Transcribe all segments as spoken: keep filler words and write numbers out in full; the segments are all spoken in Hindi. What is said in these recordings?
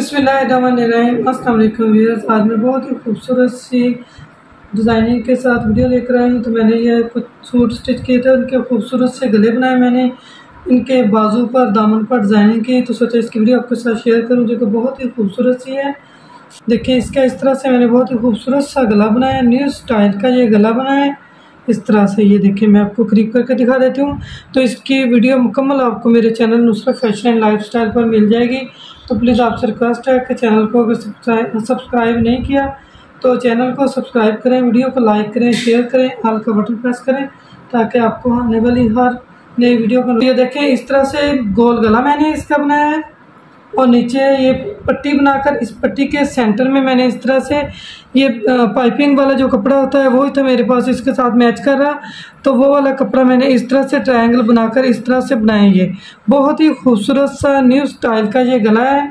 बिस्मिल्लाहिर्रहमानिर्रहीम। अस्सलाम वालेकुम व्यूअर्स। आज मैं बहुत ही खूबसूरत सी डिज़ाइनिंग के साथ वीडियो लेकर आई हूँ। तो मैंने ये कुछ सूट स्टिच किए थे, उनके खूबसूरत से गले बनाए मैंने, इनके बाजू पर दामन पर डिज़ाइनिंग की। तो सोचा इसकी वीडियो आपके साथ शेयर करूँ, जो कि बहुत ही खूबसूरत सी है। देखिए इसका इस तरह से मैंने बहुत ही खूबसूरत सा गला बनाया, न्यू स्टाइल का ये गला बनाया है इस तरह से। ये देखिए मैं आपको करीब करके दिखा देती हूँ। तो इसकी वीडियो मुकम्मल आपको मेरे channel Nusrat fashion and lifestyle पर मिल जाएगी। तो प्लीज़ आपसे रिक्वेस्ट है कि चैनल को अगर सब्सक्राइब नहीं किया तो चैनल को सब्सक्राइब करें, वीडियो को लाइक करें, शेयर करें, ऑल का बटन प्रेस करें, ताकि आपको आने वाली हर नई वीडियो का ये देखें। इस तरह से गोल गला मैंने इसका बनाया है और नीचे ये पट्टी बनाकर इस पट्टी के सेंटर में मैंने इस तरह से ये पाइपिंग वाला जो कपड़ा होता है वो ही था मेरे पास, इसके साथ मैच कर रहा, तो वो वाला कपड़ा मैंने इस तरह से ट्रायंगल बनाकर इस तरह से बनाए। ये बहुत ही खूबसूरत सा न्यू स्टाइल का ये गला है।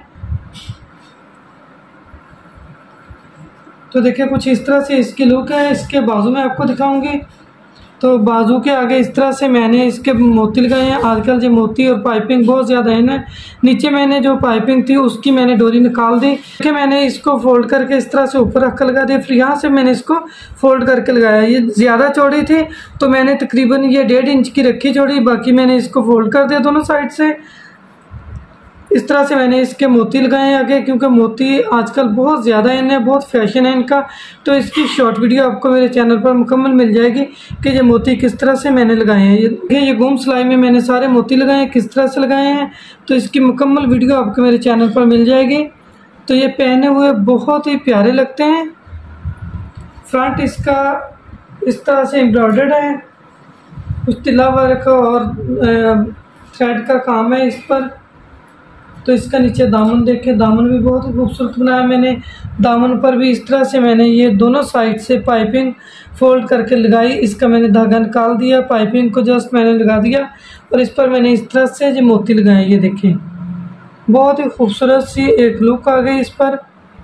तो देखिए कुछ इस तरह से इसकी लुक है। इसके बाजू में आपको दिखाऊंगी। तो बाजू के आगे इस तरह से मैंने इसके मोती लगाए हैं। आजकल जो मोती और पाइपिंग बहुत ज़्यादा है ना, नीचे मैंने जो पाइपिंग थी उसकी मैंने डोरी निकाल दी कि मैंने इसको फोल्ड करके इस तरह से ऊपर रख कर लगा दिया। फिर यहाँ से मैंने इसको फोल्ड करके लगाया। ये ज़्यादा चौड़ी थी तो मैंने तकरीबन ये डेढ़ इंच की रखी चौड़ी, बाकी मैंने इसको फोल्ड कर दिया दोनों साइड से। इस तरह से मैंने इसके मोती लगाए हैं आगे, क्योंकि मोती आजकल बहुत ज़्यादा इन्हें बहुत फैशन है इनका। तो इसकी शॉर्ट वीडियो आपको मेरे चैनल पर मुकम्मल मिल जाएगी कि ये मोती किस तरह से मैंने लगाए हैं। ये ये गुम सिलाई में मैंने सारे मोती लगाए हैं, किस तरह से लगाए हैं, तो इसकी मुकम्मल वीडियो आपको मेरे चैनल पर मिल जाएगी। तो ये पहने हुए बहुत ही प्यारे लगते हैं। फ्रंट इसका इस तरह से एम्ब्रॉयडर्ड है, कुछ तिला वर्क और थ्रेड का काम है इस पर। तो इसका नीचे दामन देखें, दामन भी बहुत ही खूबसूरत बनाया मैंने। दामन पर भी इस तरह से मैंने ये दोनों साइड से पाइपिंग फोल्ड करके लगाई। इसका मैंने धागा निकाल दिया, पाइपिंग को जस्ट मैंने लगा दिया और इस पर मैंने इस तरह से जो मोती लगाए। ये देखें बहुत ही खूबसूरत सी एक लुक आ गई इस पर।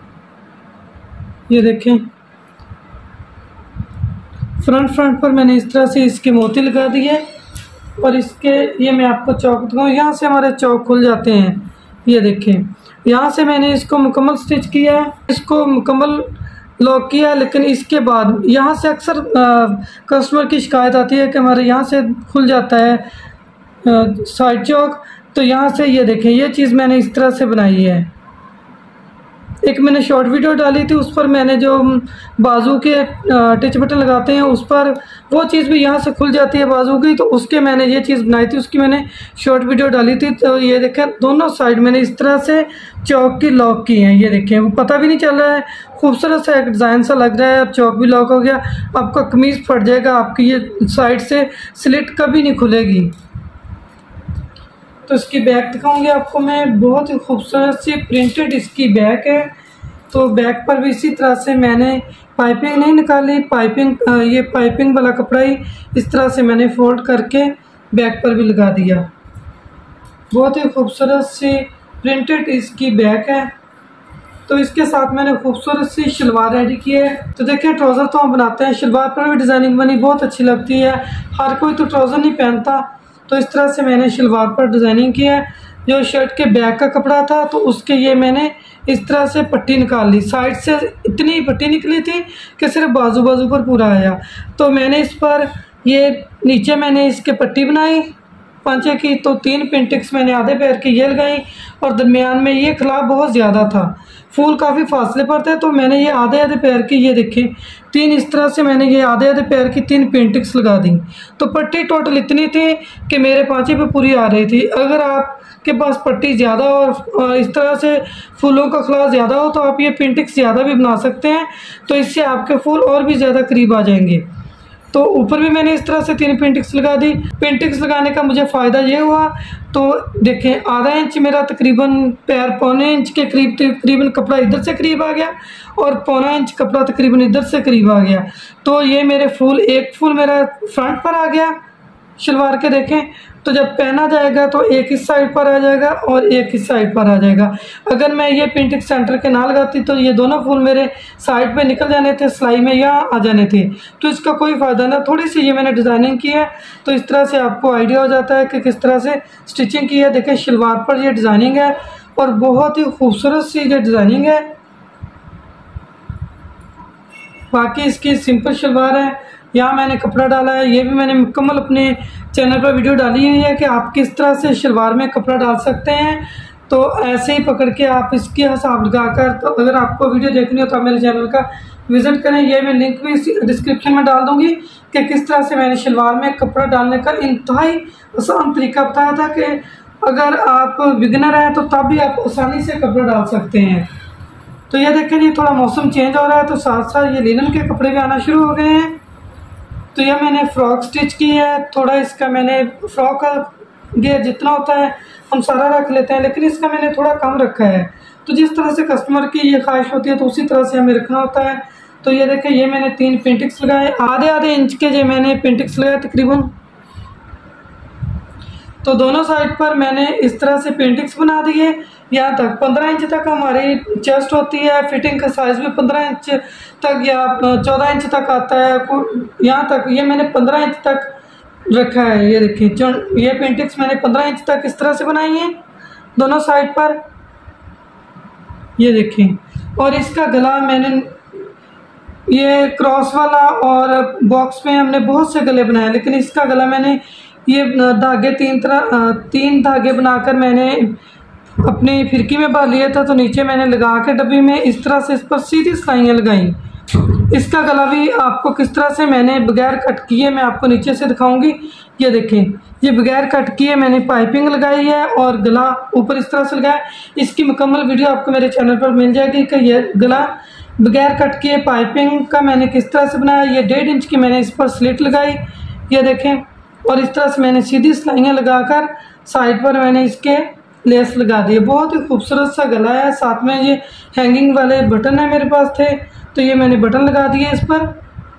ये देखें फ्रंट फ्रंट पर मैंने इस तरह से इसके मोती लगा दिए और इसके ये मैं आपको चौक दिखाऊँ। यहाँ से हमारे चौक खुल जाते हैं। ये देखें यहाँ से मैंने इसको मुकम्मल स्टिच किया है, इसको मुकम्मल लॉक किया। लेकिन इसके बाद यहाँ से अक्सर कस्टमर की शिकायत आती है कि हमारे यहाँ से खुल जाता है साइड चौक। तो यहाँ से ये देखें ये चीज़ मैंने इस तरह से बनाई है। एक मैंने शॉर्ट वीडियो डाली थी, उस पर मैंने जो बाजू के टच बटन लगाते हैं उस पर वो चीज़ भी यहाँ से खुल जाती है बाजू की, तो उसके मैंने ये चीज़ बनाई थी, उसकी मैंने शॉर्ट वीडियो डाली थी। तो ये देखें दोनों साइड मैंने इस तरह से चौक की लॉक की हैं। ये देखें वो पता भी नहीं चल रहा है, खूबसूरत सा एक डिज़ाइन सा लग रहा है। अब चौक भी लॉक हो गया, आपका कमीज़ फट जाएगा, आपकी ये साइड से स्लिट कभी नहीं खुलेगी। तो इसकी बैक दिखाऊंगी आपको मैं। बहुत ही खूबसूरत सी प्रिंटेड इसकी बैक है। तो बैक पर भी इसी तरह से मैंने पाइपिंग नहीं निकाली, पाइपिंग ये पाइपिंग वाला कपड़ा ही इस तरह से मैंने फोल्ड करके बैक पर भी लगा दिया। बहुत ही खूबसूरत सी प्रिंटेड इसकी बैक है। तो इसके साथ मैंने खूबसूरत सी शलवार रेडी की है। तो देखिए ट्राउज़र तो हम बनाते हैं, शलवार पर भी डिज़ाइनिंग बनी, बहुत अच्छी लगती है। हर कोई तो ट्राउज़र नहीं पहनता, तो इस तरह से मैंने शलवार पर डिज़ाइनिंग की है। जो शर्ट के बैक का कपड़ा था तो उसके ये मैंने इस तरह से पट्टी निकाल ली। साइड से इतनी पट्टी निकली थी कि सिर्फ बाजू बाजू पर पूरा आया। तो मैंने इस पर ये नीचे मैंने इसके पट्टी बनाई पांचे की। तो तीन पिंटिक्स मैंने आधे पैर की ये लगाई और दरमियान में ये खिलाफ बहुत ज़्यादा था, फूल काफ़ी फासले पर थे, तो मैंने ये आधे आधे पैर की ये देखें तीन इस तरह से मैंने ये आधे आधे पैर की तीन पेंटिक्स लगा दी। तो पट्टी टोटल इतनी थी कि मेरे पांचे पे पूरी आ रही थी। अगर आपके पास पट्टी ज़्यादा और इस तरह से फूलों का खिलाफ ज़्यादा हो तो आप ये पेंटिक्स ज़्यादा भी बना सकते हैं, तो इससे आपके फूल और भी ज़्यादा करीब आ जाएंगे। तो ऊपर भी मैंने इस तरह से तीन पेंटिक्स लगा दी। पेंटिक्स लगाने का मुझे फ़ायदा ये हुआ, तो देखें आधा इंच मेरा तकरीबन पैर पौने इंच के करीब तकरीबन कपड़ा इधर से करीब आ गया और पौना इंच कपड़ा तकरीबन इधर से करीब आ गया। तो ये मेरे फूल एक फूल मेरा फ्रंट पर आ गया शलवार के देखें। तो जब पहना जाएगा तो एक इस साइड पर आ जाएगा और एक इस साइड पर आ जाएगा। अगर मैं ये पेंटिंग सेंटर के ना लगाती तो ये दोनों फूल मेरे साइड पे निकल जाने थे, सिलाई में यहाँ आ जाने थे, तो इसका कोई फ़ायदा ना। थोड़ी सी ये मैंने डिज़ाइनिंग की है तो इस तरह से आपको आइडिया हो जाता है कि किस तरह से स्टिचिंग की है। देखिए शलवार पर ये डिज़ाइनिंग है और बहुत ही खूबसूरत सी ये डिज़ाइनिंग है। बाकी इसकी सिंपल शलवार है। यहाँ मैंने कपड़ा डाला है, ये भी मैंने मुकम्मल अपने चैनल पर वीडियो डाली हुई है कि आप किस तरह से शलवार में कपड़ा डाल सकते हैं। तो ऐसे ही पकड़ के आप इसके हिसाब लगाकर, तो अगर आपको वीडियो देखनी हो तो आप मेरे चैनल का विज़िट करें। ये मैं लिंक भी डिस्क्रिप्शन में डाल दूँगी कि किस तरह से मैंने शलवार में कपड़ा डालने का इंतहाई आसान तरीका बताया था कि अगर आप बिगिनर हैं तो तब भी आप आसानी से कपड़ा डाल सकते हैं। तो ये देखें जी, थोड़ा मौसम चेंज हो रहा है तो साथ साथ ये लिनन के कपड़े भी आना शुरू हो गए हैं। तो यह मैंने फ़्रॉक स्टिच की है। थोड़ा इसका मैंने फ़्रॉक का घेर जितना होता है हम सारा रख लेते हैं, लेकिन इसका मैंने थोड़ा कम रखा है। तो जिस तरह से कस्टमर की ये ख्वाहिश होती है तो उसी तरह से हमें रखना होता है। तो ये देखें, ये मैंने तीन पेंटिक्स लगाए, आधे आधे इंच के जो मैंने पेंटिक्स लगाए तकरीबन। तो दोनों साइड पर मैंने इस तरह से पेंटिक्स बना दिए। यहाँ तक पंद्रह इंच तक हमारी चेस्ट होती है, फिटिंग का साइज़ भी पंद्रह इंच तक या चौदह इंच तक आता है। यहाँ तक ये मैंने पंद्रह इंच तक रखा है। ये देखिए, जो ये पेंटिक्स मैंने पंद्रह इंच तक इस तरह से बनाई है दोनों साइड पर। ये देखिए, और इसका गला मैंने ये क्रॉस वाला, और बॉक्स में हमने बहुत से गले बनाए, लेकिन इसका गला मैंने ये धागे तीन तरह तीन धागे बनाकर मैंने अपनी फिरकी में भर लिया था। तो नीचे मैंने लगा के डब्बी में इस तरह से इस पर सीधी सिलाइयाँ लगाई। इसका गला भी आपको किस तरह से मैंने बगैर कट किए मैं आपको नीचे से दिखाऊंगी। ये देखें, ये बगैर कट किए मैंने पाइपिंग लगाई है और गला ऊपर इस तरह से लगाया। इसकी मुकम्मल वीडियो आपको मेरे चैनल पर मिल जाएगी कि ये गला बगैर कट किए पाइपिंग का मैंने किस तरह से बनाया। ये डेढ़ इंच की मैंने इस पर स्लिट लगाई, ये देखें, और इस तरह से मैंने सीधी सिलाइयाँ लगाकर साइड पर मैंने इसके लेस लगा दिए। बहुत ही खूबसूरत सा गला है। साथ में ये हैंगिंग वाले बटन है मेरे पास थे, तो ये मैंने बटन लगा दिए इस पर।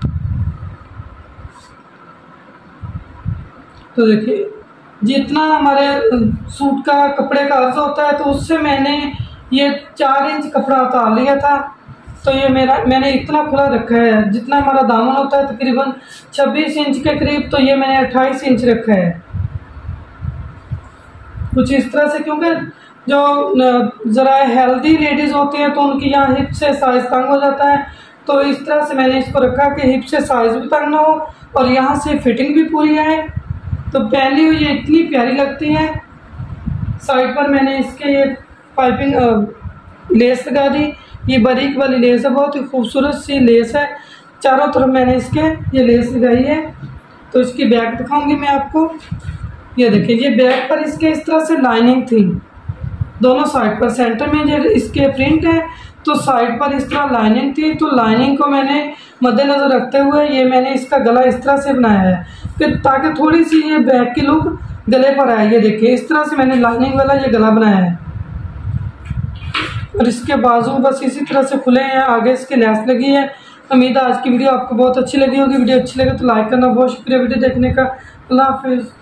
तो देखिए, जितना हमारे सूट का कपड़े का अर्ज होता है तो उससे मैंने ये चार इंच कपड़ा उतार लिया था। तो ये मेरा मैंने इतना खुला रखा है, जितना हमारा दामन होता है तकरीबन छब्बीस इंच के करीब, तो ये मैंने अट्ठाईस इंच रखा है कुछ इस तरह से। क्योंकि जो ज़रा हेल्दी लेडीज़ होती हैं तो उनकी यहाँ हिप से साइज़ तंग हो जाता है, तो इस तरह से मैंने इसको रखा कि हिप से साइज़ भी तंग ना हो और यहाँ से फिटिंग भी पूरी आए। तो पहली हुई ये इतनी प्यारी लगती है। साइड पर मैंने इसके ये पाइपिंग लेस लगा दी। ये बारीक वाली लेस है, बहुत ही खूबसूरत सी लेस है। चारों तरफ मैंने इसके ये लेस लगाई है। तो इसकी बैक दिखाऊंगी मैं आपको। ये देखिए, ये बैक पर इसके इस तरह से लाइनिंग थी दोनों साइड पर। सेंटर में जो इसके प्रिंट है तो साइड पर इस तरह लाइनिंग थी। तो लाइनिंग को मैंने मद्देनज़र रखते हुए ये मैंने इसका गला इस तरह से बनाया है कि ताकि थोड़ी सी ये बैक की लुक गले पर आए। ये देखिए, इस तरह से मैंने लाइनिंग वाला ये गला बनाया है और इसके बाजू बस इसी तरह से खुले हैं। आगे इसके लेस लगी है। उम्मीद है आज की वीडियो आपको बहुत अच्छी लगी होगी। वीडियो अच्छी लगे तो लाइक करना। बहुत शुक्रिया वीडियो देखने का। अल्लाह हाफिज़।